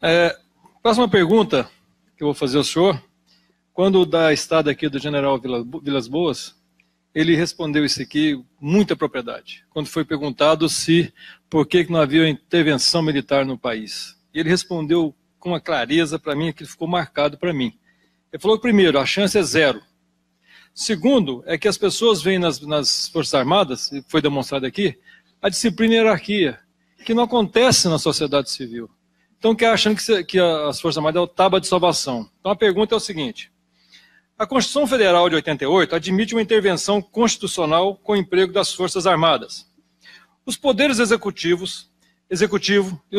Próxima pergunta que eu vou fazer ao senhor. Quando da estada aqui do general Vilas Boas, ele respondeu isso aqui com muita propriedade. Quando foi perguntado por que não havia intervenção militar no país. E ele respondeu com uma clareza para mim, que ficou marcado para mim. Ele falou que, primeiro, a chance é zero. Segundo, é que as pessoas veem nas Forças Armadas, e foi demonstrado aqui, a disciplina e a hierarquia, que não acontece na sociedade civil. Então, que achando que as Forças Armadas é o tábua de salvação. Então, a pergunta é o seguinte: a Constituição Federal de 88 admite uma intervenção constitucional com o emprego das Forças Armadas. Os poderes executivos e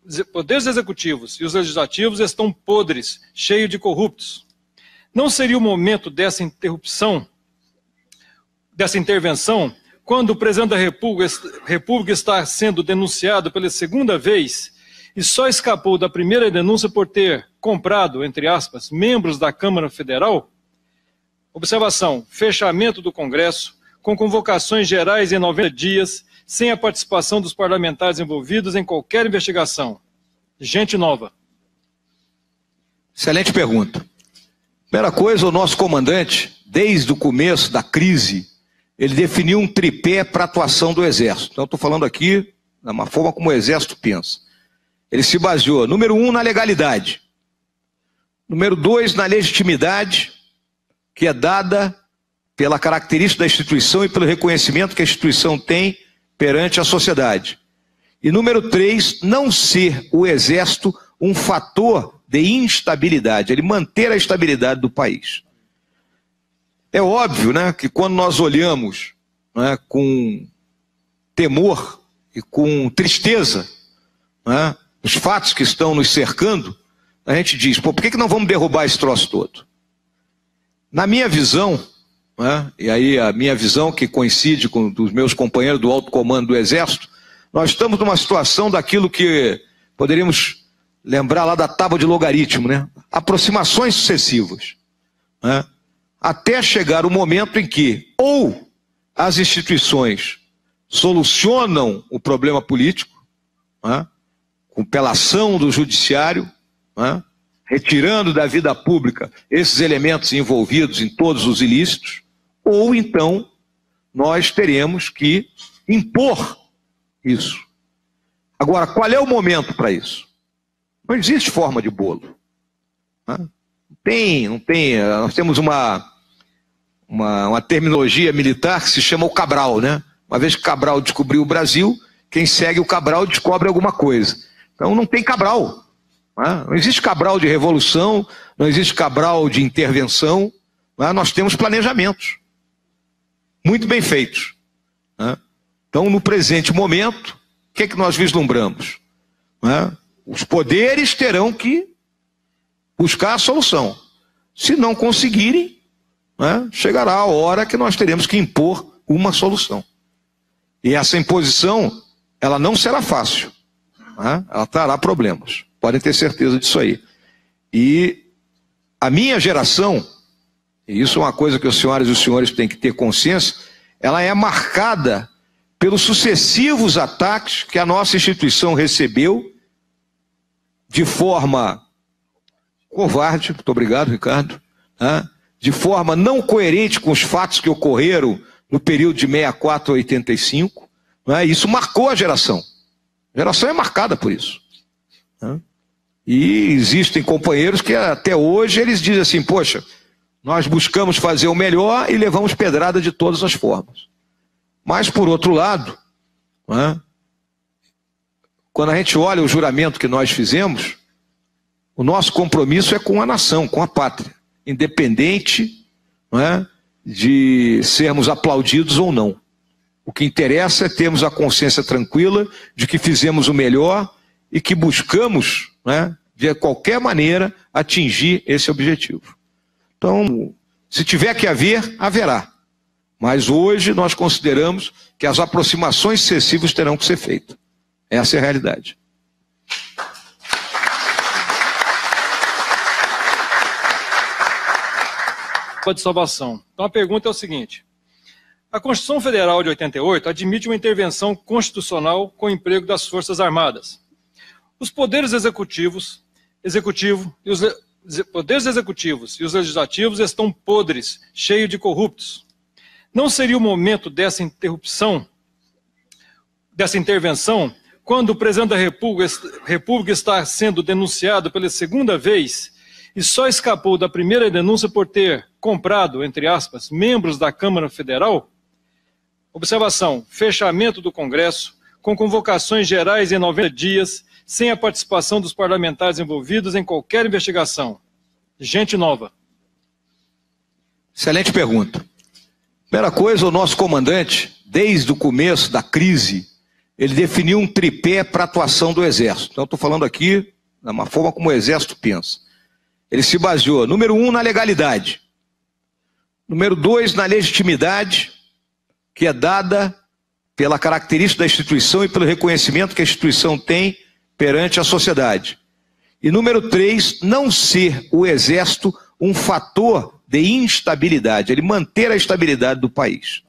os legislativos estão podres, cheios de corruptos. Não seria o momento dessa intervenção, quando o presidente da República está sendo denunciado pela segunda vez e só escapou da primeira denúncia por ter comprado, entre aspas, membros da Câmara Federal? Observação: fechamento do Congresso, com convocações gerais em 90 dias, sem a participação dos parlamentares envolvidos em qualquer investigação. Gente nova. Excelente pergunta. Primeira coisa, o nosso comandante, desde o começo da crise, ele definiu um tripé para a atuação do Exército. Então, estou falando aqui da uma forma como o Exército pensa. Ele se baseou, número 1, na legalidade. Número 2, na legitimidade, que é dada pela característica da instituição e pelo reconhecimento que a instituição tem perante a sociedade. E número 3, não ser o Exército um fator de instabilidade, ele manter a estabilidade do país. É óbvio, né, que quando nós olhamos, né, com temor e com tristeza, né, os fatos que estão nos cercando, a gente diz, por que não vamos derrubar esse troço todo? Na minha visão, né, e aí a minha visão que coincide com dos meus companheiros do alto comando do Exército, nós estamos numa situação daquilo que poderíamos lembrar lá da tábua de logaritmo, né? Aproximações sucessivas, né? Até chegar o momento em que ou as instituições solucionam o problema político, né? Pela ação do judiciário, né? Retirando da vida pública esses elementos envolvidos em todos os ilícitos, ou então nós teremos que impor isso. Agora, qual é o momento para isso? Não existe forma de bolo. Não tem. Nós temos uma terminologia militar que se chama o Cabral, né? Uma vez que Cabral descobriu o Brasil, quem segue o Cabral descobre alguma coisa. Então não tem Cabral. Não existe Cabral de revolução, não existe Cabral de intervenção. Nós temos planejamentos muito bem feitos. Então, no presente momento, o que é que nós vislumbramos? Os poderes terão que buscar a solução. Se não conseguirem, chegará a hora que nós teremos que impor uma solução. E essa imposição, ela não será fácil. Ela trará problemas. Podem ter certeza disso aí. E a minha geração, e isso é uma coisa que as senhoras e os senhores têm que ter consciência, ela é marcada pelos sucessivos ataques que a nossa instituição recebeu de forma covarde, muito obrigado, Ricardo, de forma não coerente com os fatos que ocorreram no período de 64 a 85, isso marcou a geração. A geração é marcada por isso. E existem companheiros que até hoje eles dizem assim, poxa, nós buscamos fazer o melhor e levamos pedrada de todas as formas. Mas, por outro lado, quando a gente olha o juramento que nós fizemos, o nosso compromisso é com a nação, com a pátria, independente de sermos aplaudidos ou não. O que interessa é termos a consciência tranquila de que fizemos o melhor e que buscamos, de qualquer maneira, atingir esse objetivo. Então, se tiver que haver, haverá. Mas hoje nós consideramos que as aproximações sucessivas terão que ser feitas. Essa é a realidade. De salvação. Então a pergunta é o seguinte: a Constituição Federal de 88 admite uma intervenção constitucional com o emprego das Forças Armadas. Os poderes executivos executivo e os poderes executivos e os legislativos estão podres, cheios de corruptos. Não seria o momento dessa intervenção, quando o presidente da República está sendo denunciado pela segunda vez e só escapou da primeira denúncia por ter comprado, entre aspas, membros da Câmara Federal? Observação: fechamento do Congresso, com convocações gerais em 90 dias, sem a participação dos parlamentares envolvidos em qualquer investigação. Gente nova. Excelente pergunta. Primeira coisa, o nosso comandante, desde o começo da crise, ele definiu um tripé para a atuação do Exército. Então, estou falando aqui da uma forma como o Exército pensa. Ele se baseou, número 1, na legalidade. Número 2, na legitimidade, que é dada pela característica da instituição e pelo reconhecimento que a instituição tem perante a sociedade. E número 3, não ser o Exército um fator de instabilidade, ele manter a estabilidade do país.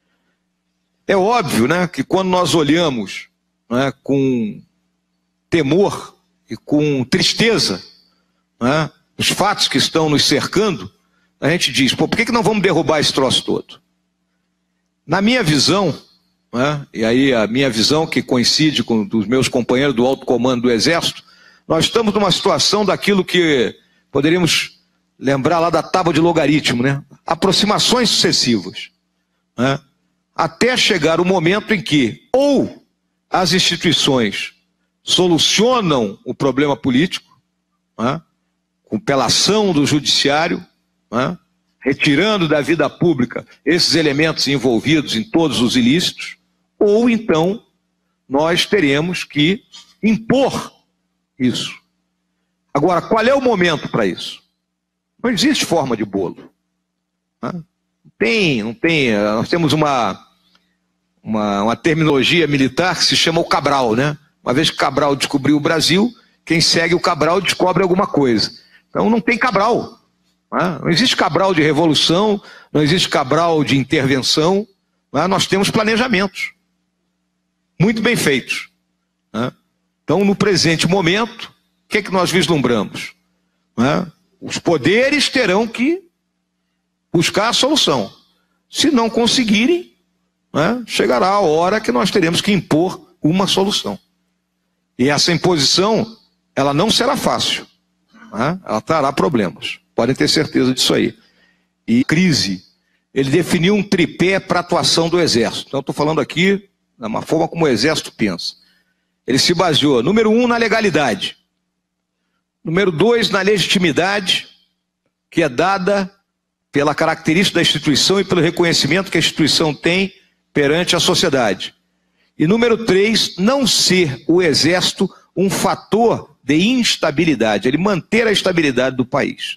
É óbvio, né, que quando nós olhamos, né, com temor e com tristeza, né, os fatos que estão nos cercando, a gente diz, pô, por que não vamos derrubar esse troço todo? Na minha visão, né, e aí a minha visão que coincide com dos meus companheiros do alto comando do Exército, nós estamos numa situação daquilo que poderíamos lembrar lá da tábua de logaritmo, né? Aproximações sucessivas, né? Até chegar o momento em que ou as instituições solucionam o problema político, né? Pela ação do judiciário, né? Retirando da vida pública esses elementos envolvidos em todos os ilícitos, ou então nós teremos que impor isso. Agora, qual é o momento para isso? Não existe forma de bolo. Não tem. Nós temos uma terminologia militar que se chama o Cabral, né? Uma vez que Cabral descobriu o Brasil, quem segue o Cabral descobre alguma coisa. Então não tem Cabral. Não existe Cabral de revolução, não existe Cabral de intervenção. Nós temos planejamentos muito bem feitos. Então, no presente momento, o que é que nós vislumbramos? Os poderes terão que buscar a solução. Se não conseguirem, chegará a hora que nós teremos que impor uma solução. E essa imposição, ela não será fácil. Ela trará problemas. Podem ter certeza disso aí. E crise, ele definiu um tripé para a atuação do Exército. Então, estou falando aqui da uma forma como o Exército pensa. Ele se baseou, número 1, na legalidade. Número 2, na legitimidade, que é dada pela característica da instituição e pelo reconhecimento que a instituição tem perante a sociedade. E número 3, não ser o Exército um fator de instabilidade, ele manter a estabilidade do país.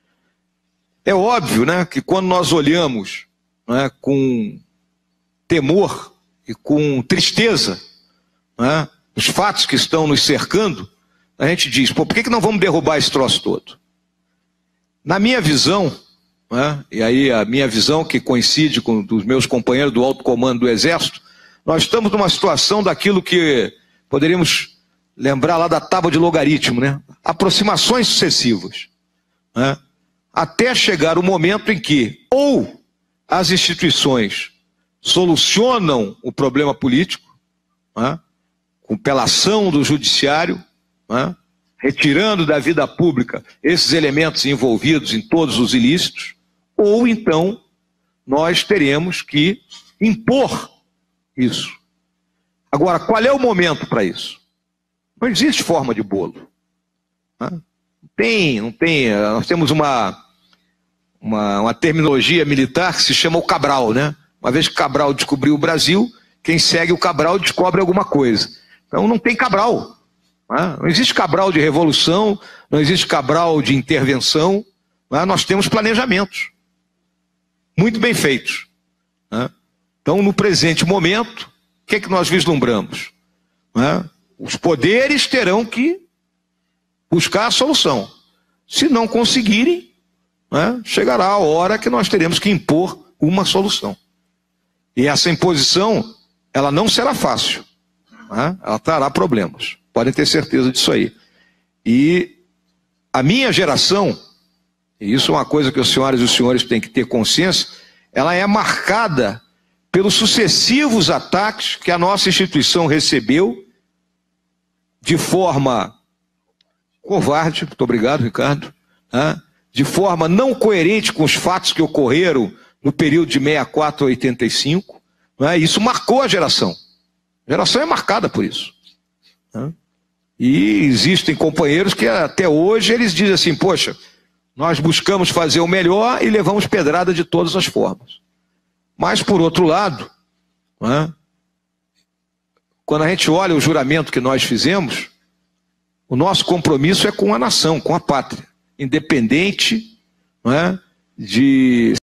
É óbvio, né, que quando nós olhamos, né, com temor e com tristeza, né, os fatos que estão nos cercando, a gente diz, pô, por que não vamos derrubar esse troço todo? Na minha visão, né, e aí a minha visão que coincide com dos meus companheiros do alto comando do Exército, nós estamos numa situação daquilo que poderíamos lembrar lá da tábua de logaritmo, né? Aproximações sucessivas, né? Até chegar o momento em que ou as instituições solucionam o problema político, né? Pela ação do judiciário, né? Retirando da vida pública esses elementos envolvidos em todos os ilícitos, ou então nós teremos que impor isso. Agora, qual é o momento para isso? Não existe forma de bolo. Não tem. Nós temos uma terminologia militar que se chama o Cabral, né? Uma vez que Cabral descobriu o Brasil, quem segue o Cabral descobre alguma coisa. Então não tem Cabral. Não existe Cabral de revolução, não existe Cabral de intervenção. Nós temos planejamentos muito bem feitos. Então, no presente momento, o que é que nós vislumbramos? Os poderes terão que buscar a solução. Se não conseguirem, chegará a hora que nós teremos que impor uma solução. E essa imposição, ela não será fácil. Ela trará problemas. Podem ter certeza disso aí. E a minha geração, e isso é uma coisa que as senhoras e os senhores têm que ter consciência, ela é marcada pelos sucessivos ataques que a nossa instituição recebeu de forma covarde, muito obrigado, Ricardo, de forma não coerente com os fatos que ocorreram no período de 64 a 85, isso marcou a geração. A geração é marcada por isso. E existem companheiros que até hoje eles dizem assim, poxa, nós buscamos fazer o melhor e levamos pedrada de todas as formas. Mas, por outro lado, quando a gente olha o juramento que nós fizemos, o nosso compromisso é com a nação, com a pátria, independente de